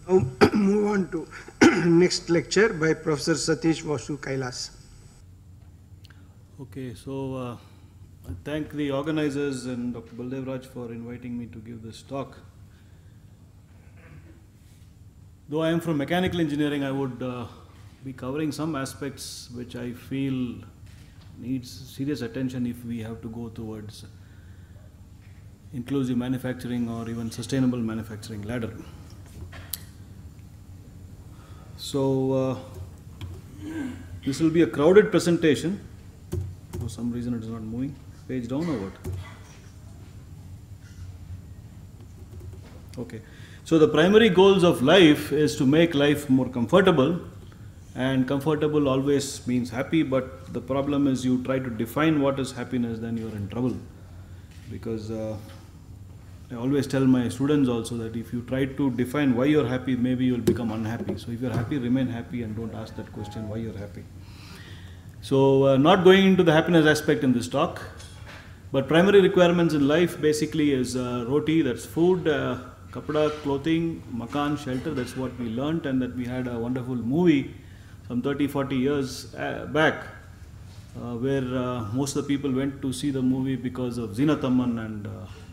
Now move on to next lecture by Professor Satish Vasu Kailas. Okay, so I thank the organizers and Dr. Baldev Raj for inviting me to give this talk. Though I am from mechanical engineering, I would be covering some aspects which I feel needs serious attention if we have to go towards inclusive manufacturing or even sustainable manufacturing ladder. So this will be a crowded presentation. For some reason it is not moving. Page down or what? Okay. So the primary goals of life is to make life more comfortable, and comfortable always means happy, but the problem is you try to define what is happiness, then you are in trouble. Because I always tell my students also that if you try to define why you are happy, maybe you will become unhappy. So if you are happy, remain happy and don't ask that question why you are happy. So not going into the happiness aspect in this talk, but primary requirements in life basically is roti, that's food, kapda, clothing, makan, shelter, that's what we learnt, and that we had a wonderful movie some 30-40 years back where most of the people went to see the movie because of Zina Tamman and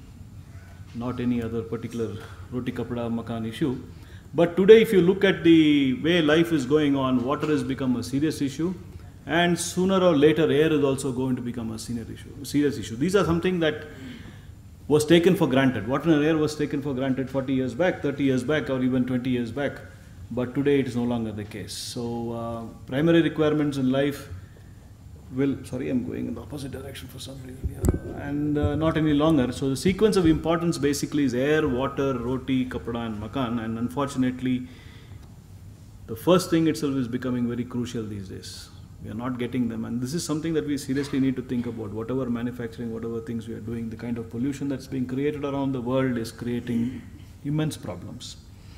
not any other particular roti, kapda, makan issue. But today if you look at the way life is going on, water has become a serious issue, and sooner or later air is also going to become a serious issue. These are something that was taken for granted. Water and air was taken for granted 40 years back, 30 years back, or even 20 years back. But today it is no longer the case. So primary requirements in life will, sorry, I'm going in the opposite direction for some reason, and not any longer. So the sequence of importance basically is air, water, roti, kapda and makan, and unfortunately the first thing itself is becoming very crucial these days. We are not getting them, and this is something that we seriously need to think about. Whatever manufacturing, whatever things we are doing, the kind of pollution that's being created around the world is creating immense problems.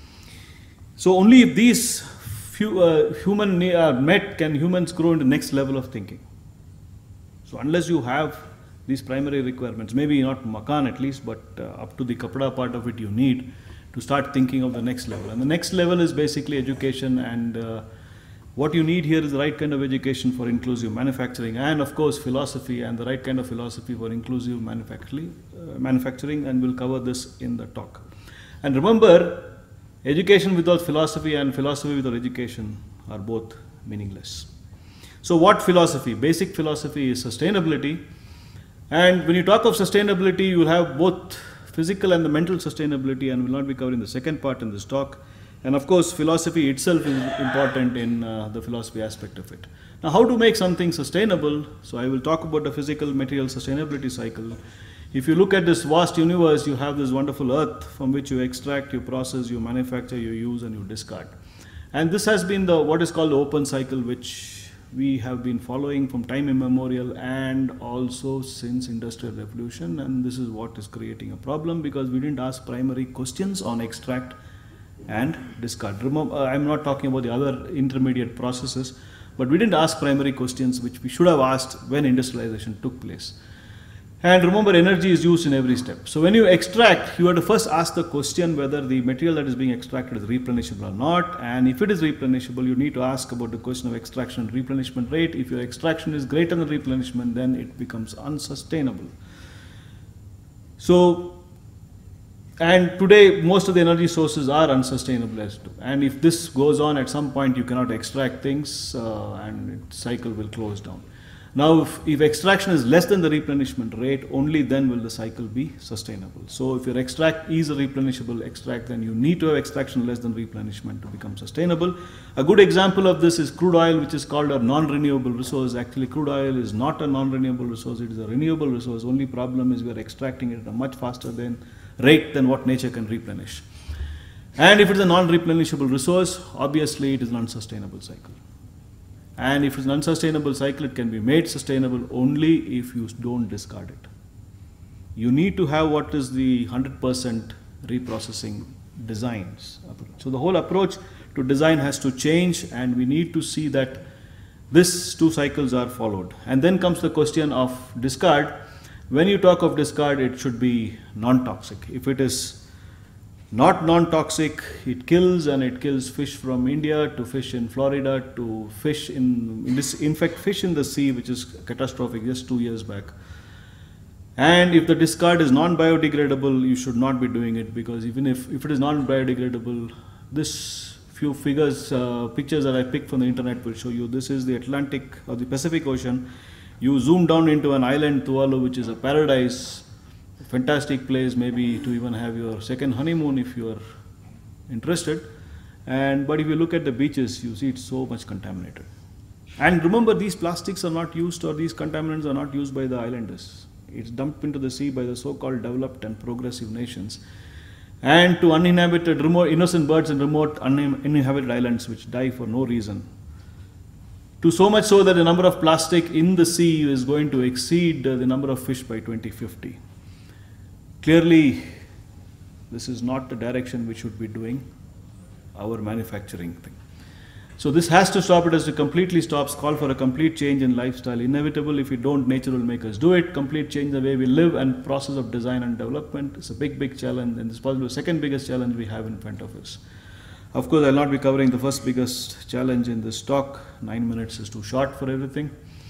So only if these human are met can humans grow into the next level of thinking. So unless you have these primary requirements, maybe not makan at least, but up to the kapda part of it you need to start thinking of the next level. And the next level is basically education, and what you need here is the right kind of education for inclusive manufacturing, and of course philosophy, and the right kind of philosophy for inclusive manufacturing, and we'll cover this in the talk. And remember, education without philosophy and philosophy without education are both meaningless. So what philosophy? Basic philosophy is sustainability, and when you talk of sustainability, you will have both physical and the mental sustainability, and we'll not be covering the second part in this talk. And of course, philosophy itself is important in the philosophy aspect of it. Now, how to make something sustainable? So I will talk about the physical material sustainability cycle. If you look at this vast universe, you have this wonderful earth from which you extract, you process, you manufacture, you use, and you discard. And this has been what is called the open cycle, which we have been following from time immemorial and also since Industrial Revolution. And this is what is creating a problem, because we didn't ask primary questions on extract and discard. Remember, I'm not talking about the other intermediate processes, but we didn't ask primary questions which we should have asked when industrialization took place. And remember, energy is used in every step. So when you extract, you have to first ask the question whether the material that is being extracted is replenishable or not, and if it is replenishable, you need to ask about the question of extraction and replenishment rate. If your extraction is greater than replenishment, then it becomes unsustainable. So, and today, most of the energy sources are unsustainable. And if this goes on, at some point you cannot extract things and the cycle will close down. Now, if extraction is less than the replenishment rate, only then will the cycle be sustainable. So if your extract is a replenishable extract, then you need to have extraction less than replenishment to become sustainable. A good example of this is crude oil, which is called a non-renewable resource. Actually, crude oil is not a non-renewable resource, it is a renewable resource. Only problem is we are extracting it at a much faster rate than what nature can replenish. And if it is a non-replenishable resource, obviously it is an unsustainable cycle. And if it's an unsustainable cycle, it can be made sustainable only if you don't discard it. You need to have what is the 100% reprocessing designs. So the whole approach to design has to change, and we need to see that these two cycles are followed. And then comes the question of discard. When you talk of discard, it should be non-toxic. If it is not non-toxic. It kills, and it kills fish from India to fish in Florida to fish in fact fish in the sea, which is catastrophic just 2 years back. And if the discard is non-biodegradable, you should not be doing it, because even if it is non-biodegradable, this few pictures that I picked from the internet will show you. This is the Atlantic or the Pacific Ocean. You zoom down into an island, Tuvalu, which is a paradise, a fantastic place, maybe to even have your second honeymoon if you are interested. But if you look at the beaches, you see it's so much contaminated. And remember, these plastics are not used, or these contaminants are not used by the islanders. It's dumped into the sea by the so-called developed and progressive nations, and to uninhabited, remote, innocent birds in remote uninhabited islands which die for no reason. To so much so that the number of plastic in the sea is going to exceed the number of fish by 2050. Clearly, this is not the direction we should be doing our manufacturing thing. So this has to stop. It has to completely stop. Call for a complete change in lifestyle. Inevitable. If we don't, nature will make us do it. Complete change the way we live, and process of design and development. It's a big, big challenge, and it's possibly the second biggest challenge we have in front of us. Of course, I'll not be covering the first biggest challenge in this talk. 9 minutes is too short for everything.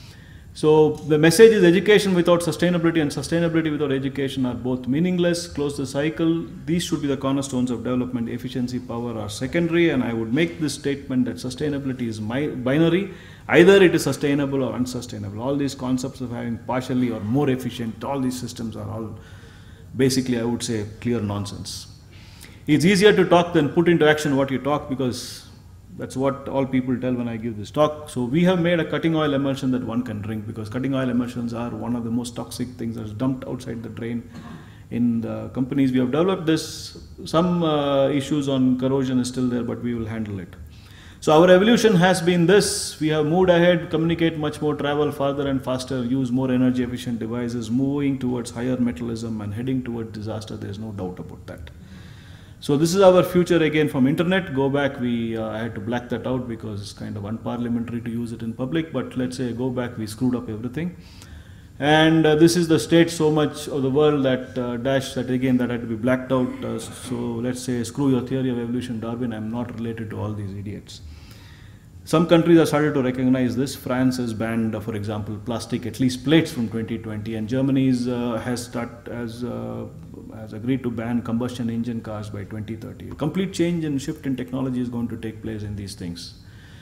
So the message is education without sustainability and sustainability without education are both meaningless. Close the cycle. These should be the cornerstones of development. Efficiency, power are secondary, and I would make this statement that sustainability is binary. Either it is sustainable or unsustainable. All these concepts of having partially or more efficient, all these systems are all basically, I would say, clear nonsense. It's easier to talk than put into action what you talk, because that's what all people tell when I give this talk. So we have made a cutting oil emulsion that one can drink, because cutting oil emulsions are one of the most toxic things that's dumped outside the drain in the companies. We have developed this. Some issues on corrosion is still there, but we will handle it. So our evolution has been this. We have moved ahead, communicate much more, travel farther and faster, use more energy efficient devices, moving towards higher metallism and heading towards disaster. There's no doubt about that. So this is our future again from internet. Go back, I had to black that out because it's kind of unparliamentary to use it in public, but let's say go back, we screwed up everything. And this is the state so much of the world that that had to be blacked out. So let's say screw your theory of evolution, Darwin. I'm not related to all these idiots. Some countries have started to recognize this. France has banned, for example, plastic, at least plates, from 2020, and Germany has agreed to ban combustion engine cars by 2030. A complete change and shift in technology is going to take place in these things.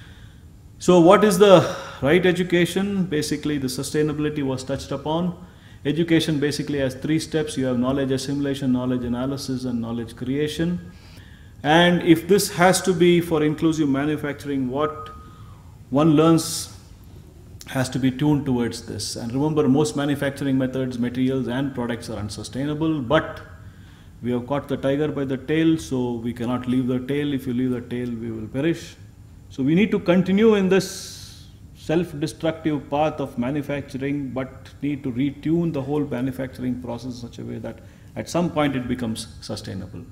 So what is the right education? Basically, the sustainability was touched upon. Education basically has 3 steps. You have knowledge assimilation, knowledge analysis, and knowledge creation. And if this has to be for inclusive manufacturing, what one learns has to be tuned towards this. And remember, most manufacturing methods, materials and products are unsustainable, but we have caught the tiger by the tail, so we cannot leave the tail. If you leave the tail, we will perish. So we need to continue in this self-destructive path of manufacturing, but need to retune the whole manufacturing process in such a way that at some point it becomes sustainable.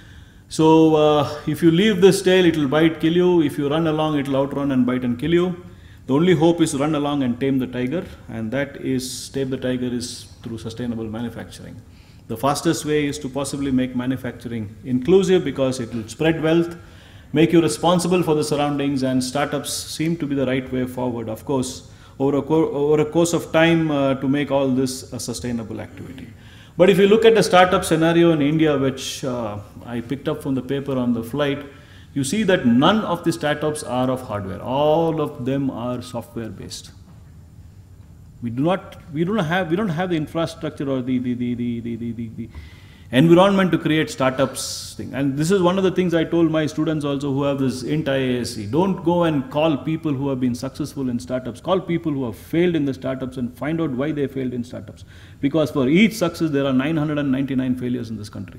So if you leave this tail, it will bite, kill you. If you run along, it will outrun and bite and kill you. The only hope is to run along and tame the tiger, and that is, tame the tiger is through sustainable manufacturing. The fastest way is to possibly make manufacturing inclusive, because it will spread wealth, make you responsible for the surroundings, and startups seem to be the right way forward. Of course, over a course of time to make all this a sustainable activity. But if you look at the startup scenario in India, which I picked up from the paper on the flight, you see that none of the startups are of hardware. All of them are software based. We don't have the infrastructure or the environment to create startups thing. And this is one of the things I told my students also who have this IASC. Don't go and call people who have been successful in startups. Call people who have failed in the startups and find out why they failed in startups. Because for each success, there are 999 failures in this country.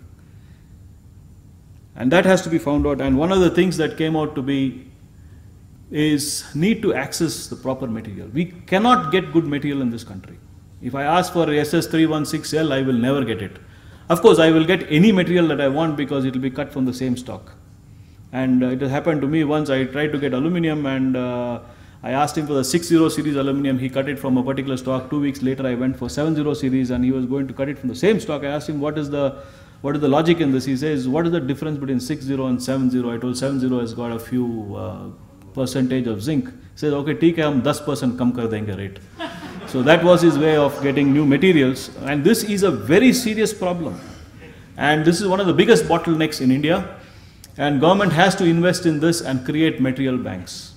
And that has to be found out. And one of the things that came out to be is need to access the proper material. We cannot get good material in this country. If I ask for SS316L, I will never get it. Of course, I will get any material that I want because it will be cut from the same stock. And it has happened to me once. I tried to get aluminium, and I asked him for the 60 series aluminium. He cut it from a particular stock. 2 weeks later, I went for 70 series, and he was going to cut it from the same stock. I asked him, what is the what is the logic in this? He says, what is the difference between 60 and 70? I told 70 has got a few percentage of zinc. He says, okay, ठीक है, हम 10% कम कर देंगे rate. So that was his way of getting new materials, and this is a very serious problem. And this is one of the biggest bottlenecks in India, and government has to invest in this and create material banks.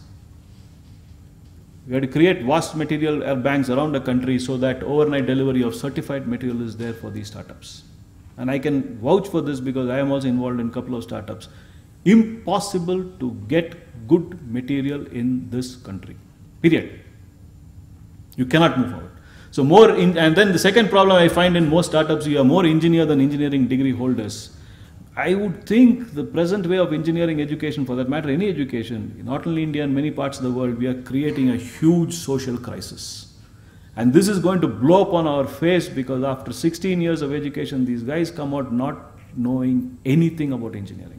We have to create vast material banks around the country so that overnight delivery of certified material is there for these startups. And I can vouch for this because I am also involved in a couple of startups. Impossible to get good material in this country, period. You cannot move forward. So and then the second problem I find in most startups, you are more engineer than engineering degree holders. I would think the present way of engineering education, for that matter, any education, not only India and many parts of the world, we are creating a huge social crisis. And this is going to blow up on our face because after 16 years of education, these guys come out not knowing anything about engineering.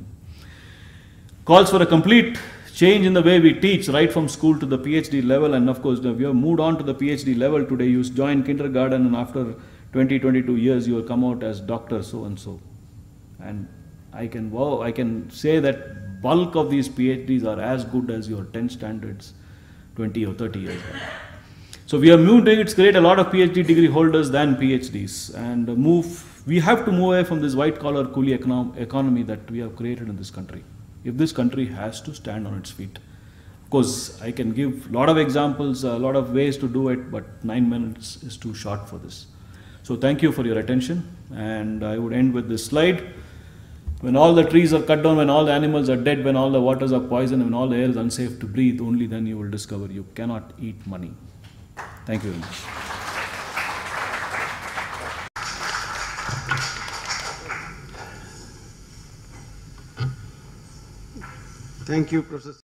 Calls for a complete change in the way we teach, right from school to the PhD level. And of course, we have moved on to the PhD level today. You join kindergarten and after 20-22 years, you will come out as Dr. so-and-so. And I can say that bulk of these PhDs are as good as your 10 standards 20 or 30 years ago. So we are moving to create a lot of PhD degree holders than PhDs, and we have to move away from this white collar coolie economy that we have created in this country. If this country has to stand on its feet. Of course, I can give a lot of examples, a lot of ways to do it, but 9 minutes is too short for this. So thank you for your attention, and I would end with this slide. When all the trees are cut down, when all the animals are dead, when all the waters are poisoned, when all the air is unsafe to breathe, only then you will discover you cannot eat money. Thank you very much. Thank you, Professor.